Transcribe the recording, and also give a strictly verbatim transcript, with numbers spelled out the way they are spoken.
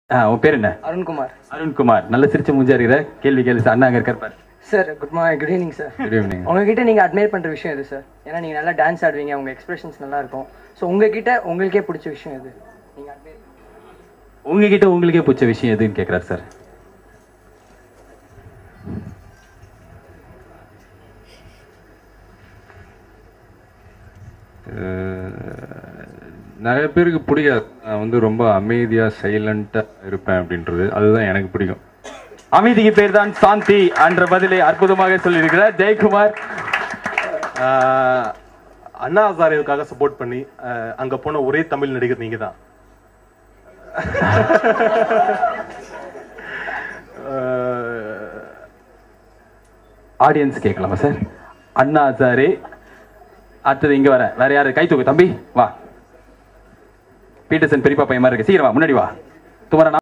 உன் பேர் என்ன? அருண்குமார். அருண்குமார், நல்ல சிரிச்ச மூஞ்சா இருக்கிற. கேள்வி கேள்வி சார், அண்ணா அங்கே இருக்கார். Sir good morning, good evening sir. Good evening. உங்ககிட்ட நீங்கள் அட்மையர் பண்ணுற விஷயம் எது சார்? ஏன்னா நீங்கள் நல்லா டான்ஸ் ஆடுவீங்க, உங்கள் எக்ஸ்பிரஷன்ஸ் நல்லா இருக்கும். ஸோ உங்ககிட்ட உங்களுக்கே பிடிச்ச விஷயம் எது? நீங்கள் அட்மையர் உங்ககிட்ட உங்களுக்கே பிடிச்ச விஷயம் எதுன்னு கேட்குறாரு சார். நிறைய பேருக்கு பிடிக்காது. நான் வந்து ரொம்ப அமைதியாக சைலண்டாக இருப்பேன் அப்படின்றது, அதுதான் எனக்கு பிடிக்கும். அமைதிக்கு பேர் தான் சாந்தி என்ற பதிலை அற்புதமாக சொல்லியிருக்கிறார் ஜெயக்குமார். அண்ணா ஹசாரேவுக்காக சப்போர்ட் பண்ணி அங்க போன ஒரே தமிழ் நடிகர் நீங்க தான். ஆடியன்ஸ் கேட்கலாமா சார்? அண்ணா ஹசாரே, அடுத்தது இங்க வர வேற யாரு? கை தூக்கு தம்பி, வா. பீட்டர்சன் பெரியப்பா பையன் மாதிரி இருக்கு, சீக்கிரம் வா, முன்னாடி வா. துமரா